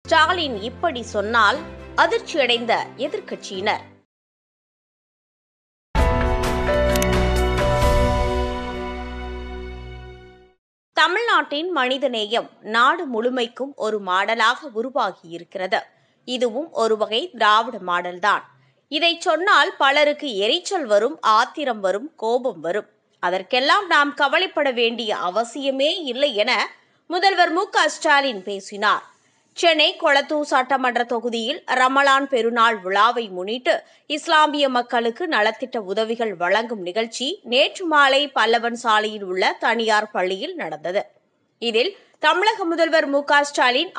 ஸ்டாலின் இப்படி சொன்னால் அதிர்ச்சியடைந்த எதிர்க்கட்சியினர். தமிழ்நாட்டின் மனிதநேயம் நாடு முழுமைக்கும் ஒரு மாடலாக உருவாகியிருக்கிறது. இதுவும் ஒரு வகை திராவிட மாடல்தான். இதை சொன்னால் பலருக்கு எரிச்சல் வரும், ஆத்திரம் வரும், கோபம் வரும். அதற்கெல்லாம் நாம் கவலைப்பட வேண்டிய அவசியமே இல்லை என முதல்வர் மு.க.ஸ்டாலின் பேசினார். சென்னை கொளத்தூர் சட்டமன்ற தொகுதியில் ரமலான் பெருநாள் விழாவை முன்னிட்டு இஸ்லாமிய மக்களுக்கு நலத்திட்ட உதவிகள் வழங்கும் நிகழ்ச்சி நேற்று மாலை பல்லவன் சாலையில் உள்ள தனியார் பள்ளியில் நடந்தது. இதில் தமிழக முதல்வர் மு.க.ஸ்டாலின்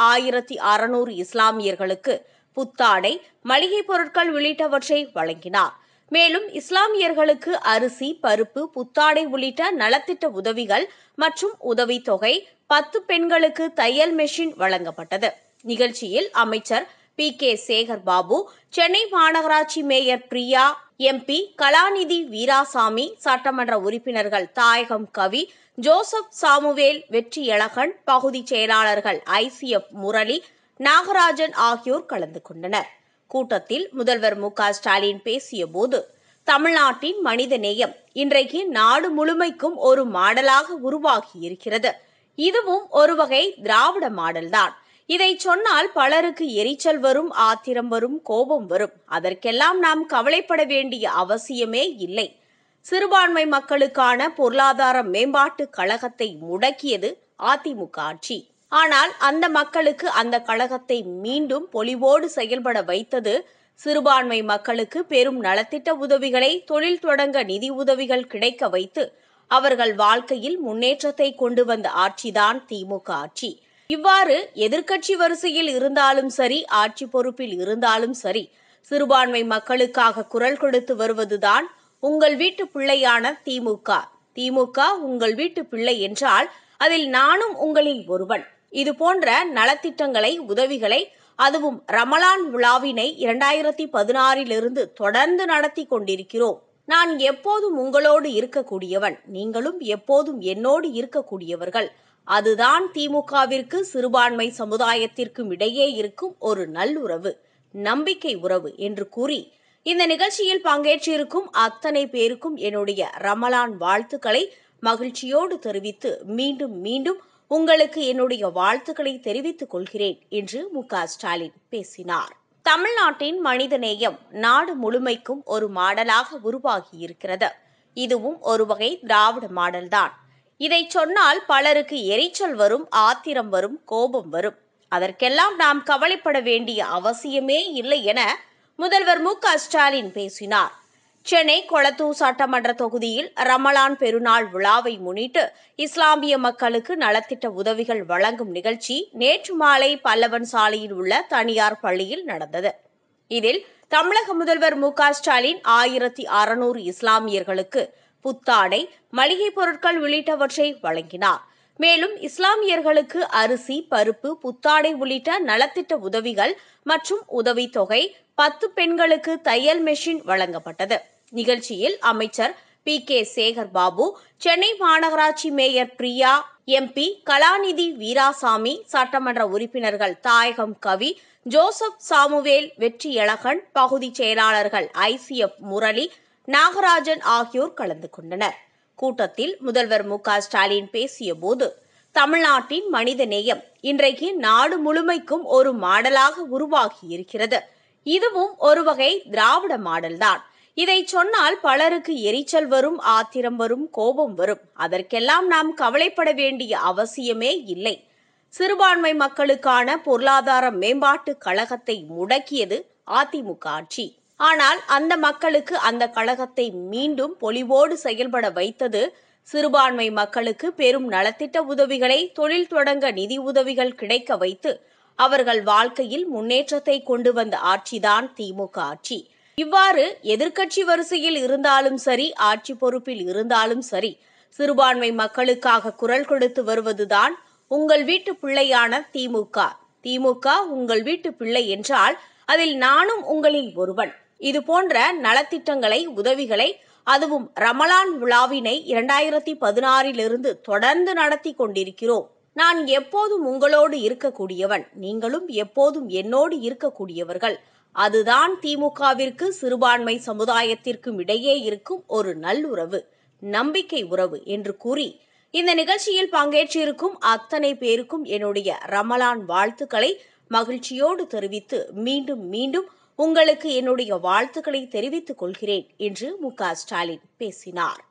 1600 இஸ்லாமியர்களுக்கு புத்தாடை, மளிகை பொருட்கள் உள்ளிட்டவற்றை வழங்கினார். மேலும் இஸ்லாமியர்களுக்கு அரிசி, பருப்பு, புத்தாடை உள்ளிட்ட நலத்திட்ட உதவிகள் மற்றும் உதவித்தொகை, 10 பெண்களுக்கு தையல் மெஷின் வழங்கப்பட்டது. நிகழ்ச்சியில் அமைச்சர் பி.கே. சேகர் பாபு, சென்னை மாநகராட்சி மேயர் பிரியா, எம்பி கலாநிதி வீராசாமி, சட்டமன்ற உறுப்பினர்கள் தாயகம் கவி, ஜோசப் சாமுவேல், வெற்றியழகன், பகுதி செயலாளர்கள் ஐசிஎஃப் முரளி, நாகராஜன் ஆகியோர் கலந்து கொண்டனர். கூட்டத்தில் முதல்வர் மு.க.ஸ்டாலின் பேசியபோது, தமிழ்நாட்டின் மனிதநேயம் இன்றைக்கு நாடு முழுமைக்கும் ஒரு மாடலாக உருவாகியிருக்கிறது. இதுவும் ஒரு வகை திராவிட மாடல்தான். இதை சொன்னால் பலருக்கு எரிச்சல் வரும், ஆத்திரம் வரும், கோபம் வரும். அதற்கெல்லாம் நாம் கவலைப்பட வேண்டிய அவசியமே இல்லை. சிறுபான்மை மக்களுக்கான பொருளாதார மேம்பாட்டு கழகத்தை முடக்கியது அதிமுக ஆட்சி. ஆனால் அந்த மக்களுக்கு அந்த கழகத்தை மீண்டும் பொலிவோடு செயல்பட வைத்தது சிறுபான்மை மக்களுக்கு பெரும் நலத்திட்ட உதவிகளை, தொழில் தொடங்க நிதி உதவிகள் கிடைக்க வைத்து அவர்கள் வாழ்க்கையில் முன்னேற்றத்தை கொண்டு வந்த ஆட்சிதான் திமுக ஆட்சி. இவ்வாறு எதிர்க்கட்சி வரிசையில் இருந்தாலும் சரி, ஆட்சி பொறுப்பில் இருந்தாலும் சரி, சிறுபான்மை மக்களுக்காக குரல் கொடுத்து வருவதுதான் உங்கள் வீட்டு பிள்ளையான திமுக. திமுக உங்கள் வீட்டு பிள்ளை என்றால் அதில் நானும் உங்களில் ஒருவன். இதுபோன்ற நலத்திட்டங்களை, உதவிகளை, அதுவும் ரமலான் விழாவினை 2016 தொடர்ந்து நடத்தி கொண்டிருக்கிறோம். நான் எப்போதும் உங்களோடு இருக்கக்கூடியவன், நீங்களும் எப்போதும் என்னோடு இருக்கக்கூடியவர்கள். அதுதான் திமுகவிற்கு சிறுபான்மை சமுதாயத்திற்கும் இடையே இருக்கும் ஒரு நல்லுறவு, நம்பிக்கை உறவு என்று கூறி இந்த நிகழ்ச்சியில் பங்கேற்றிருக்கும் அத்தனை பேருக்கும் என்னுடைய ரமலான் வாழ்த்துக்களை மகிழ்ச்சியோடு தெரிவித்து மீண்டும் உங்களுக்கு என்னுடைய வாழ்த்துக்களை தெரிவித்துக் கொள்கிறேன் என்று மு.க.ஸ்டாலின் பேசினார். தமிழ்நாட்டின் மனிதநேயம் நாடு முழுமைக்கும் ஒரு மாடலாக உருவாகியிருக்கிறது. இதுவும் ஒரு வகை திராவிட மாடல்தான். இதை சொன்னால் பலருக்கு எரிச்சல் வரும், ஆத்திரம் வரும், கோபம் வரும். அதற்கெல்லாம் நாம் கவலைப்பட வேண்டிய அவசியமே இல்லை என முதல்வர் மு.க.ஸ்டாலின் பேசினார். சென்னை கொளத்தூர் சட்டமன்ற தொகுதியில் ரமலான் பெருநாள் விழாவை முன்னிட்டு இஸ்லாமிய மக்களுக்கு நலத்திட்ட உதவிகள் வழங்கும் நிகழ்ச்சி நேற்று மாலை பல்லவன் சாலையில் உள்ள தனியார் பள்ளியில் நடந்தது. இதில் தமிழக முதல்வர் மு.க.ஸ்டாலின் 1600 இஸ்லாமியர்களுக்கு புத்தாடை, மளிகை பொருட்கள் உள்ளிட்டவற்றை வழங்கினார். மேலும் இஸ்லாமியர்களுக்கு அரிசி, பருப்பு, புத்தாடை உள்ளிட்ட நலத்திட்ட உதவிகள் மற்றும் உதவித்தொகை, 10 பெண்களுக்கு தையல் மெஷின் வழங்கப்பட்டது. நிகழ்ச்சியில் அமைச்சர் பி.கே. சேகர் பாபு, சென்னை மாநகராட்சி மேயர் பிரியா, எம்பி கலாநிதி வீராசாமி, சட்டமன்ற உறுப்பினர்கள் தாயகம் கவி, ஜோசப் சாமுவேல், வெற்றியழகன், பகுதி செயலாளர்கள் ஐசிஎஃப் முரளி, நாகராஜன் ஆகியோர் கலந்து கொண்டனர். கூட்டத்தில் முதல்வர் மு.க.ஸ்டாலின் பேசியபோது, தமிழ்நாட்டின் மனிதநேயம் இன்றைக்கு நாடு முழுமைக்கும் ஒரு மாடலாக உருவாகியிருக்கிறது. இதுவும் ஒரு வகை திராவிட மாடல்தான். இதை சொன்னால் பலருக்கு எரிச்சல் வரும், ஆத்திரம் வரும், கோபம் வரும். அதற்கெல்லாம் நாம் கவலைப்பட வேண்டிய அவசியமே இல்லை. சிறுபான்மை மக்களுக்கான பொருளாதார மேம்பாட்டு கழகத்தை முடக்கியது அதிமுக ஆட்சி. ஆனால் அந்த மக்களுக்கு அந்த கழகத்தை மீண்டும் பொலிவோடு செயல்பட வைத்தது சிறுபான்மை மக்களுக்கு பெரும் நலத்திட்ட உதவிகளை, தொழில் தொடங்க நிதி உதவிகள் கிடைக்க வைத்து அவர்கள் வாழ்க்கையில் முன்னேற்றத்தை கொண்டு வந்த ஆட்சிதான் திமுக ஆட்சி. இவ்வாறு எதிர்க்கட்சி வரிசையில் இருந்தாலும் சரி, ஆட்சி பொறுப்பில் இருந்தாலும் சரி, சிறுபான்மை மக்களுக்காக குரல் கொடுத்து வருவதுதான் உங்கள் வீட்டு பிள்ளையான திமுக. திமுக உங்கள் வீட்டு பிள்ளை என்றால் அதில் நானும் உங்களில் ஒருவன். இதுபோன்ற நலத்திட்டங்களை, உதவிகளை, அதுவும் ரமலான் விழாவினை 2016 தொடர்ந்து நடத்தி கொண்டிருக்கிறோம். நான் எப்போதும் உங்களோடு இருக்கக்கூடியவன், நீங்களும் எப்போதும் என்னோடு இருக்கக்கூடியவர்கள். அதுதான் திமுகவிற்கு சிறுபான்மை சமுதாயத்திற்கும் இடையே இருக்கும் ஒரு நல்லுறவு, நம்பிக்கை உறவு என்று கூறி இந்த நிகழ்ச்சியில் பங்கேற்றிருக்கும் அத்தனை பேருக்கும் என்னுடைய ரமலான் வாழ்த்துக்களை மகிழ்ச்சியோடு தெரிவித்து மீண்டும் உங்களுக்கு என்னுடைய வாழ்த்துக்களை தெரிவித்துக் கொள்கிறேன் என்று மு.க. ஸ்டாலின் பேசினார்.